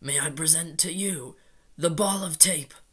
may I present to you the ball of tape?